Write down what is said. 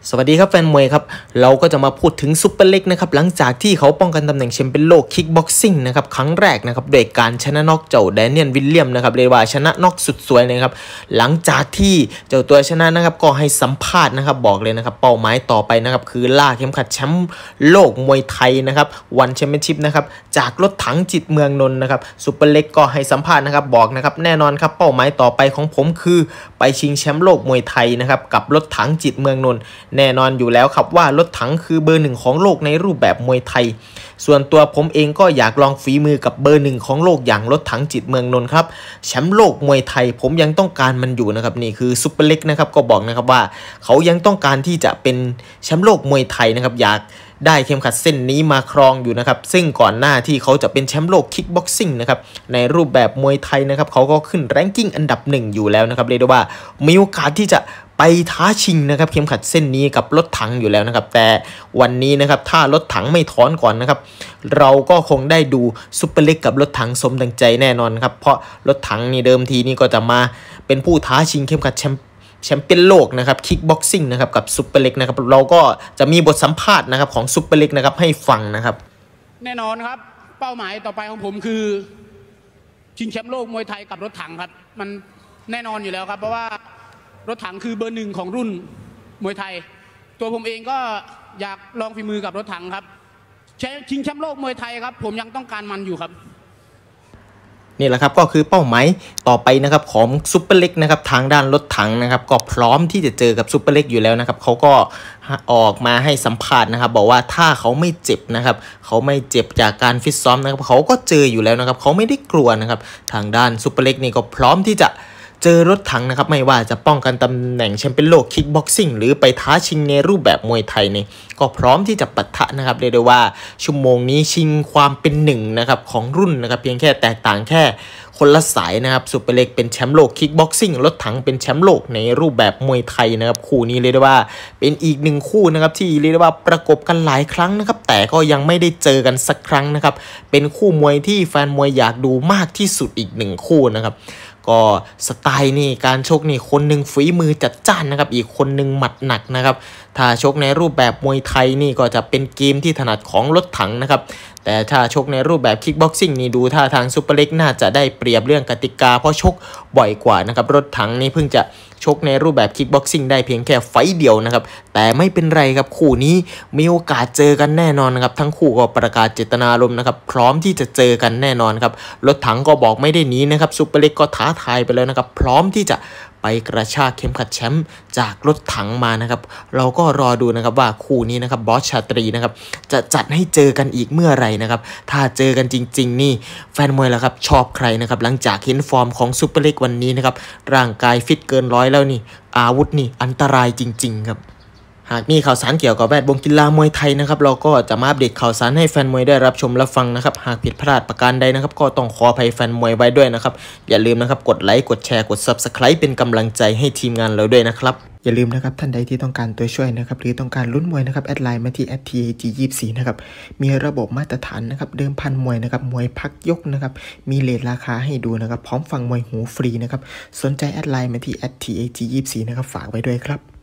สวัสดีครับแฟนมวยครับเราก็จะมาพูดถึงซุปเปอร์เล็กนะครับหลังจากที่เขาป้องกันตำแหน่งแชมเปี้ยนโลกคิกบ็อกซิ่งนะครับครั้งแรกนะครับโดยการชนะน็อกเจ้าแดเนียลวิลเลียมนะครับเรียกว่าชนะน็อกสุดสวยนะครับหลังจากที่เจ้าตัวชนะนะครับก็ให้สัมภาษณ์นะครับบอกเลยนะครับเป้าหมายต่อไปนะครับคือล่าเข็มขัดแชมป์โลกมวยไทยนะครับวันแชมเปี้ยนชิพนะครับจากรถถังจิตเมืองนนท์นะครับซุปเปอร์เล็กก็ให้สัมภาษณ์นะครับบอกนะครับแน่นอนครับเป้าหมายต่อไปของผมคือไปชิงแชมป์โลกมวยไทยนะครับกับรถถังจิตเมืองนนท์แน่นอนอยู่แล้วครับว่ารถถังคือเบอร์หนึ่งของโลกในรูปแบบมวยไทยส่วนตัวผมเองก็อยากลองฝีมือกับเบอร์หนึ่งของโลกอย่างรถถังจิตเมืองนนท์ครับแชมป์โลกมวยไทยผมยังต้องการมันอยู่นะครับนี่คือซุปเปอร์เล็กนะครับก็บอกนะครับว่าเขายังต้องการที่จะเป็นแชมป์โลกมวยไทยนะครับอยากได้เข็มขัดเส้นนี้มาครองอยู่นะครับซึ่งก่อนหน้าที่เขาจะเป็นแชมป์โลกคิกบ็อกซิ่งนะครับในรูปแบบมวยไทยนะครับเขาก็ขึ้นแรงกิ้งอันดับหนึ่งอยู่แล้วนะครับเรียกได้ว่ามีโอกาสที่จะไปท้าชิงนะครับเข็มขัดเส้นนี้กับรถถังอยู่แล้วนะครับแต่วันนี้นะครับถ้ารถถังไม่ถอนก่อนนะครับเราก็คงได้ดูซุปเปอร์เล็กกับรถถังสมดังใจแน่นอนครับเพราะรถถังนี่เดิมทีนี่ก็จะมาเป็นผู้ท้าชิงเข็มขัดแชมเปี้ยนโลกนะครับคิกบ็อกซิ่งนะครับกับซุปเปอร์เล็กนะครับเราก็จะมีบทสัมภาษณ์นะครับของซุปเปอร์เล็กนะครับให้ฟังนะครับแน่นอนครับเป้าหมายต่อไปของผมคือชิงแชมป์โลกมวยไทยกับรถถังครับมันแน่นอนอยู่แล้วครับเพราะว่ารถถังคือเบอร์หนึ่งของรุ่นมวยไทยตัวผมเองก็อยากลองฝีมือกับรถถังครับชิงแชมป์โลกมวยไทยครับผมยังต้องการมันอยู่ครับนี่แหละครับก็คือเป้าหมายต่อไปนะครับของซุปเปอร์เล็กนะครับทางด้านรถถังนะครับก็พร้อมที่จะเจอกับซุปเปอร์เล็กอยู่แล้วนะครับเขาก็ออกมาให้สัมภาษณ์นะครับบอกว่าถ้าเขาไม่เจ็บนะครับเขาไม่เจ็บจากการฟิตซ้อมนะครับเขาก็เจออยู่แล้วนะครับเขาไม่ได้กลัวนะครับทางด้านซุปเปอร์เล็กนี่ก็พร้อมที่จะเจอรถถังนะครับไม่ว่าจะป้องกันตำแหน่งแชมเปี้ยนโลกคิกบ็อกซิ่งหรือไปท้าชิงในรูปแบบมวยไทยนี่ก็พร้อมที่จะปะทะนะครับเรียกได้ว่าชั่วโมงนี้ชิงความเป็นหนึ่งนะครับของรุ่นนะครับเพียงแค่แตกต่างแค่คนละสายนะครับซุปเปอร์เล็กเป็นแชมป์โลกคิกบ็อกซิ่งรถถังเป็นแชมป์โลกในรูปแบบมวยไทยนะครับคู่นี้เรียกได้ว่าเป็นอีกหนึ่งคู่นะครับที่เรียกได้ว่าประกบกันหลายครั้งนะครับแต่ก็ยังไม่ได้เจอกันสักครั้งนะครับเป็นคู่มวยที่แฟนมวยอยากดูมากที่สุดอีกหนึ่งคู่นะครับก็สไตล์นี่การชกนี่คนหนึ่งฝีมือจัดจ้านนะครับอีกคนหนึ่งหมัดหนักนะครับถ้าชกในรูปแบบมวยไทยนี่ก็จะเป็นเกมที่ถนัดของรถถังนะครับแต่ถ้าชกในรูปแบบคิกบ็อกซิ่งนี่ดูท่าทางซุปเปอร์เล็กน่าจะได้เปรียบเรื่องกติกาเพราะชกบ่อยกว่านะครับรถถังนี่เพิ่งจะชกในรูปแบบคิกบ็อกซิ่งได้เพียงแค่ไฟต์เดียวนะครับแต่ไม่เป็นไรครับคู่นี้มีโอกาสเจอกันแน่นอนนะครับทั้งคู่ก็ประกาศเจตนารมณ์นะครับพร้อมที่จะเจอกันแน่นอนครับรถถังก็บอกไม่ได้หนีนะครับซุปเปอร์เล็กก็ท้าทายไปแล้วนะครับพร้อมที่จะไปกระชากเข็มขัดแชมป์จากรถถังมานะครับเราก็รอดูนะครับว่าคู่นี้นะครับบอสชาตรีนะครับจะจัดให้เจอกันอีกเมื่อไหร่นะครับถ้าเจอกันจริงๆนี่แฟนมวยล่ะครับชอบใครนะครับหลังจากเห็นฟอร์มของซุปเปอร์เล็กวันนี้นะครับร่างกายฟิตเกินร้อยแล้วนี่อาวุธนี่อันตรายจริงๆครับหากมีข่าวสารเกี่ยวกับแวดวงกีฬามวยไทยนะครับเราก็จะมาอัปเดตข่าวสารให้แฟนมวยได้รับชมรับฟังนะครับหากผิดพลาดประการใดนะครับก็ต้องขออภัยแฟนมวยไว้ด้วยนะครับอย่าลืมนะครับกดไลค์กดแชร์กด Subscribe เป็นกำลังใจให้ทีมงานเราด้วยนะครับอย่าลืมนะครับท่านใดที่ต้องการตัวช่วยนะครับหรือต้องการลุ้นมวยนะครับแอดไลน์มาที่ @TAG24 นะครับมีระบบมาตรฐานนะครับเดิมพันมวยนะครับมวยพักยกนะครับมีเรทราคาให้ดูนะครับพร้อมฟังมวยหูฟรีนะครับสนใจแอดไลน์มาที่ @TAG24 นะครับฝากไว้ด้วยครับ